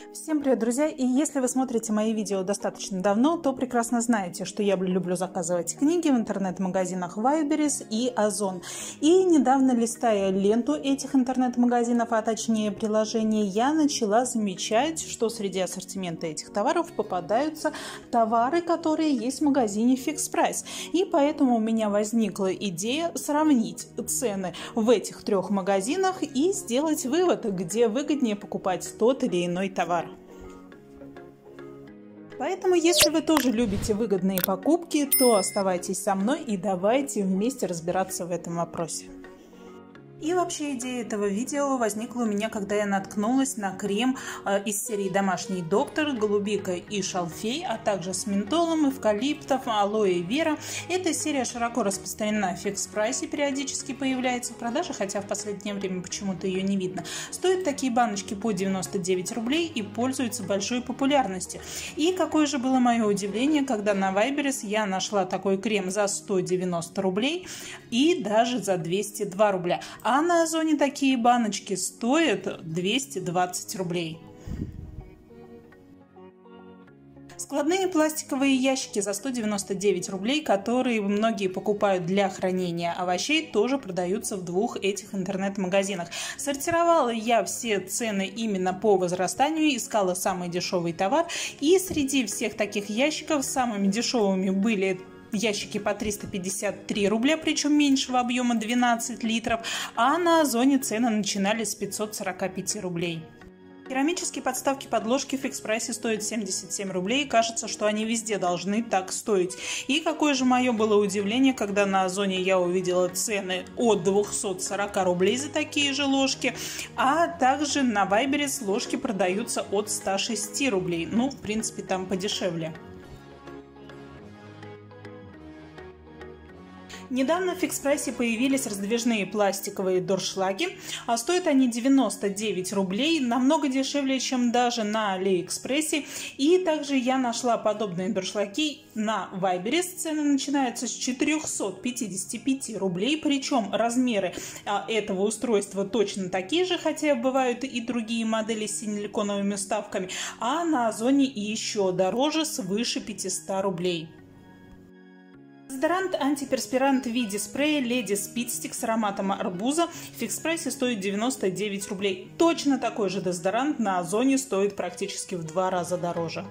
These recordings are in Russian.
Всем привет, друзья! И если вы смотрите мои видео достаточно давно, то прекрасно знаете, что я люблю заказывать книги в интернет-магазинах Wildberries и Озон. И недавно, листая ленту этих интернет-магазинов, а точнее приложений, я начала замечать, что среди ассортимента этих товаров попадаются товары, которые есть в магазине Fix Price. И поэтому у меня возникла идея сравнить цены в этих трех магазинах и сделать вывод, где выгоднее покупать тот или иной товар. Поэтому, если вы тоже любите выгодные покупки, то оставайтесь со мной и давайте вместе разбираться в этом вопросе. И вообще идея этого видео возникла у меня, когда я наткнулась на крем из серии «Домашний доктор», голубика и шалфей, а также с ментолом, эвкалиптом, алоэ вера. Эта серия широко распространена в Fix Price и периодически появляется в продаже, хотя в последнее время почему-то ее не видно. Стоят такие баночки по 99 рублей и пользуются большой популярностью. И какое же было мое удивление, когда на Wildberries я нашла такой крем за 190 рублей и даже за 202 рубля. А на Озоне такие баночки стоят 220 рублей. Складные пластиковые ящики за 199 рублей, которые многие покупают для хранения овощей, тоже продаются в двух этих интернет-магазинах. Сортировала я все цены именно по возрастанию, искала самый дешевый товар, и среди всех таких ящиков самыми дешевыми были ящики по 353 рубля, причем меньшего объема 12 литров, а на Озоне цены начинались с 545 рублей. Керамические подставки под ложки в Fix Price стоят 77 рублей, и кажется, что они везде должны так стоить. И какое же мое было удивление, когда на Озоне я увидела цены от 240 рублей за такие же ложки, а также на Wildberries ложки продаются от 106 рублей. Ну, в принципе, там подешевле. Недавно в Fix Price появились раздвижные пластиковые доршлаги, а стоят они 99 рублей, намного дешевле, чем даже на Алиэкспрессе. И также я нашла подобные доршлаги на Wildberries, цены начинаются с 455 рублей, причем размеры этого устройства точно такие же, хотя бывают и другие модели с силиконовыми вставками, а на Озоне еще дороже, свыше 500 рублей. Дезодорант-антиперспирант в виде спрея Lady Speed Stick с ароматом арбуза в Fix Price стоит 99 рублей. Точно такой же дезодорант на Озоне стоит практически в 2 раза дороже.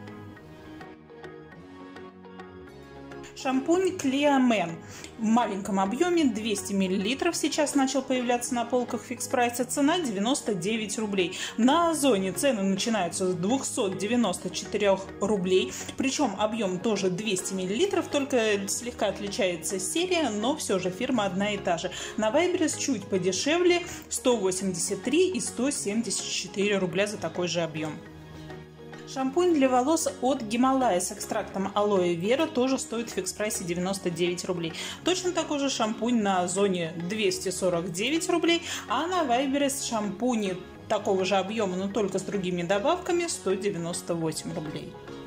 Шампунь Clea Men в маленьком объеме 200 мл сейчас начал появляться на полках Fix Price. Цена 99 рублей. На Озоне цены начинаются с 294 рублей. Причем объем тоже 200 мл, только слегка отличается серия, но все же фирма одна и та же. На Wildberries чуть подешевле, 183 и 174 рубля за такой же объем. Шампунь для волос от Гималая с экстрактом алоэ вера тоже стоит в Fix Price 99 рублей. Точно такой же шампунь на Озоне 249 рублей, а на Wildberries шампуни такого же объема, но только с другими добавками, 198 рублей.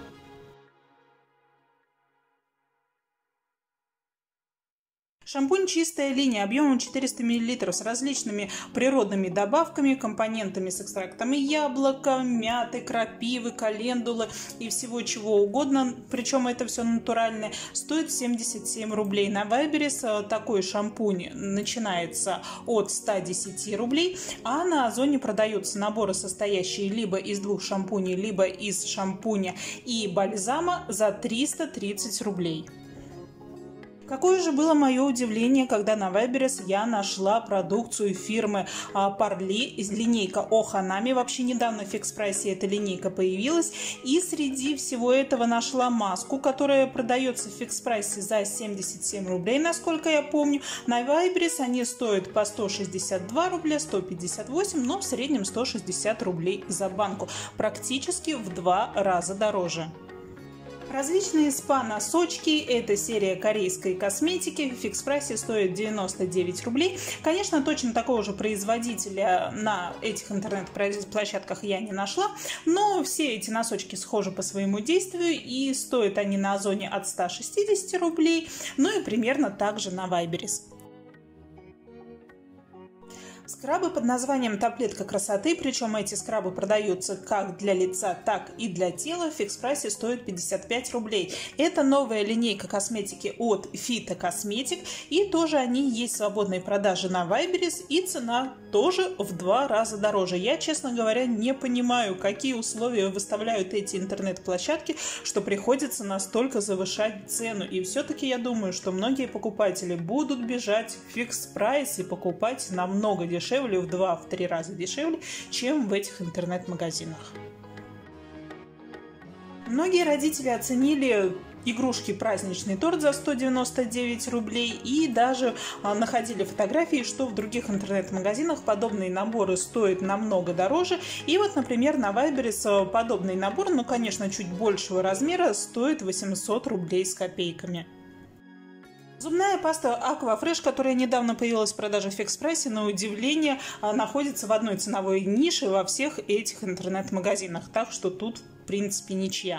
Шампунь «Чистая линия» объемом 400 мл с различными природными добавками, компонентами с экстрактами яблока, мяты, крапивы, календулы и всего чего угодно, причем это все натуральное, стоит 77 рублей. На Wildberries такой шампунь начинается от 110 рублей, а на Озоне продаются наборы, состоящие либо из двух шампуней, либо из шампуня и бальзама за 330 рублей. Какое же было мое удивление, когда на Wildberries я нашла продукцию фирмы Parley, линейка Оханами. Вообще недавно в Fix Price эта линейка появилась. И среди всего этого нашла маску, которая продается в Fix Price за 77 рублей, насколько я помню. На Wildberries они стоят по 162 рубля, 158, но в среднем 160 рублей за банку. Практически в 2 раза дороже. Различные спа-носочки, это серия корейской косметики, в Fix Price стоит 99 рублей. Конечно, точно такого же производителя на этих интернет-площадках я не нашла, но все эти носочки схожи по своему действию, и стоят они на Озоне от 160 рублей, ну и примерно так же на Wildberries. Скрабы под названием «Таблетка красоты», причем эти скрабы продаются как для лица, так и для тела, в фикс-прайсе стоят 55 рублей. Это новая линейка косметики от Fito Cosmetic, и тоже они есть в свободной продаже на Вайберис, и цена тоже в 2 раза дороже. Я, честно говоря, не понимаю, какие условия выставляют эти интернет-площадки, что приходится настолько завышать цену. И все-таки я думаю, что многие покупатели будут бежать в фикс-прайс и покупать намного дешевле, в 2-3 раза дешевле, чем в этих интернет-магазинах. Многие родители оценили игрушки «Праздничный торт» за 199 рублей и даже находили фотографии, что в других интернет-магазинах подобные наборы стоят намного дороже. И вот, например, на Вайберис подобный набор, ну, конечно, чуть большего размера, стоит 800 рублей с копейками. Зубная паста Aquafresh, которая недавно появилась в продаже в фикс-прайсе, на удивление находится в одной ценовой нише во всех этих интернет-магазинах, так что тут, в принципе, ничья.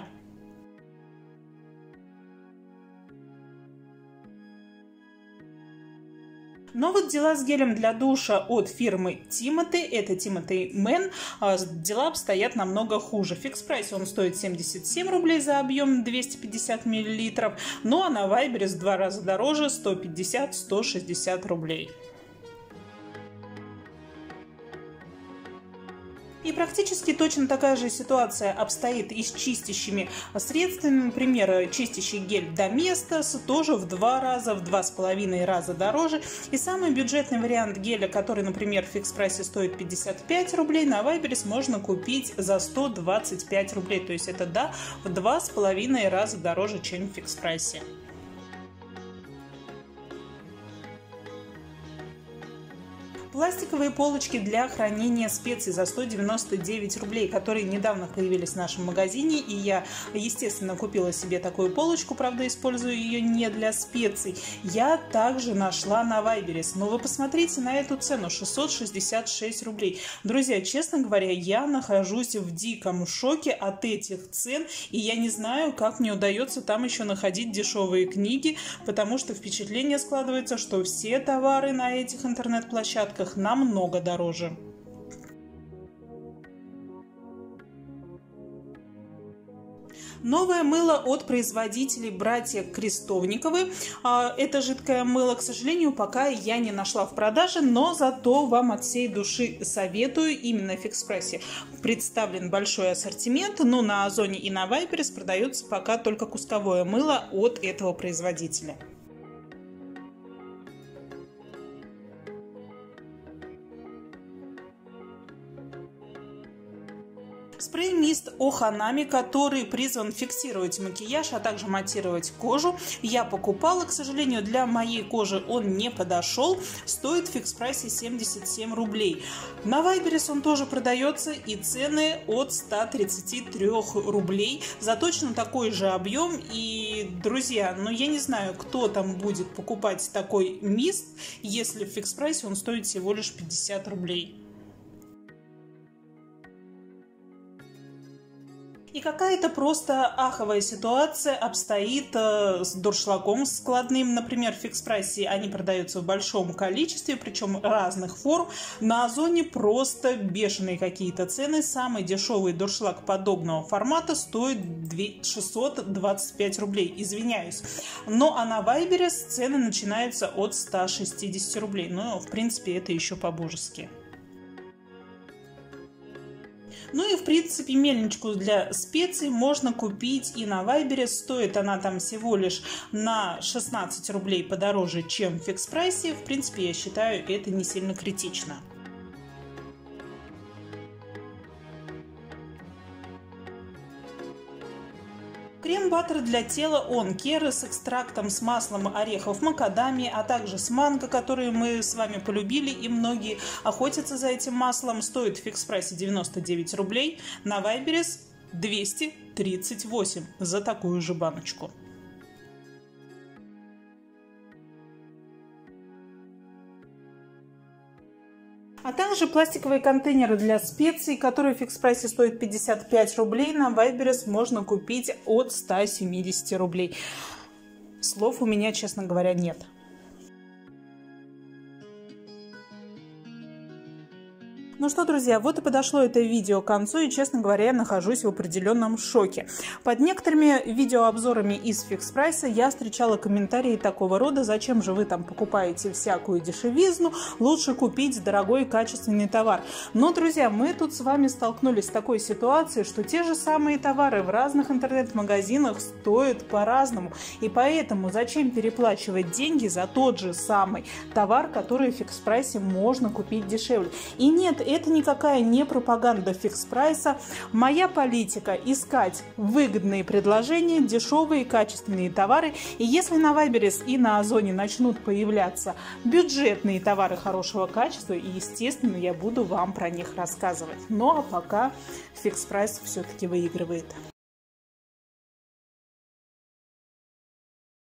Но вот дела с гелем для душа от фирмы Timothy, это Timothy Man, дела обстоят намного хуже. В фикс-прайсе он стоит 77 рублей за объем 250 мл, ну а на Вайберис в 2 раза дороже, 150-160 рублей. И практически точно такая же ситуация обстоит и с чистящими средствами. Например, чистящий гель Domestos тоже в 2 раза, в 2,5 раза дороже. И самый бюджетный вариант геля, который, например, в фикс-прайсе стоит 55 рублей, на Вайберис можно купить за 125 рублей. То есть это, да, в 2,5 раза дороже, чем в фикс-прайсе. Пластиковые полочки для хранения специй за 199 рублей, которые недавно появились в нашем магазине, и я, естественно, купила себе такую полочку, правда, использую ее не для специй. Я также нашла на Вайберис, но вы посмотрите на эту цену, 666 рублей. Друзья, честно говоря, я нахожусь в диком шоке от этих цен, и я не знаю, как мне удается там еще находить дешевые книги, потому что впечатление складывается, что все товары на этих интернет-площадках намного дороже. Новое мыло от производителей братья Крестовниковы. Это жидкое мыло, к сожалению, пока я не нашла в продаже, но зато вам от всей души советую. Именно в фикс-прайсе представлен большой ассортимент, но на Озоне и на Вайберис продается пока только кусковое мыло от этого производителя. Спрей-мист Оханами, который призван фиксировать макияж, а также матировать кожу, я покупала. К сожалению, для моей кожи он не подошел. Стоит в фикс-прайсе 77 рублей. На Вайберис он тоже продается, и цены от 133 рублей за точно такой же объем. И, друзья, ну я не знаю, кто там будет покупать такой мист, если в фикс-прайсе он стоит всего лишь 50 рублей. И какая-то просто аховая ситуация обстоит с дуршлагом складным. Например, в фикс-прайсе они продаются в большом количестве, причем разных форм. На Озоне просто бешеные какие-то цены. Самый дешевый дуршлаг подобного формата стоит 625 рублей. Извиняюсь. Ну а на Вайберис цены начинаются от 160 рублей. Ну, в принципе, это еще по-божески. Ну и, в принципе, мельничку для специй можно купить и на Вайберис. Стоит она там всего лишь на 16 рублей подороже, чем в фикс-прайсе. В принципе, я считаю, это не сильно критично. Крем-баттер для тела Он Care с экстрактом с маслом орехов макадамии, а также с манго, которые мы с вами полюбили, и многие охотятся за этим маслом, стоит в фикс-прайсе 99 рублей, на Вайберис 238 за такую же баночку. А также пластиковые контейнеры для специй, которые в фикс-прайсе стоят 55 рублей, на Вайберис можно купить от 170 рублей. Слов у меня, честно говоря, нет. Ну что, друзья, вот и подошло это видео к концу, и, честно говоря, я нахожусь в определенном шоке. Под некоторыми видеообзорами из фикс-прайса я встречала комментарии такого рода: зачем же вы там покупаете всякую дешевизну, лучше купить дорогой и качественный товар. Но, друзья, мы тут с вами столкнулись с такой ситуацией, что те же самые товары в разных интернет-магазинах стоят по-разному. И поэтому зачем переплачивать деньги за тот же самый товар, который в фикс-прайсе можно купить дешевле? И нет, это никакая не пропаганда фикс-прайса. Моя политика – искать выгодные предложения, дешевые качественные товары. И если на Вайберес и на Озоне начнут появляться бюджетные товары хорошего качества, естественно, я буду вам про них рассказывать. Ну а пока фикс-прайс все-таки выигрывает.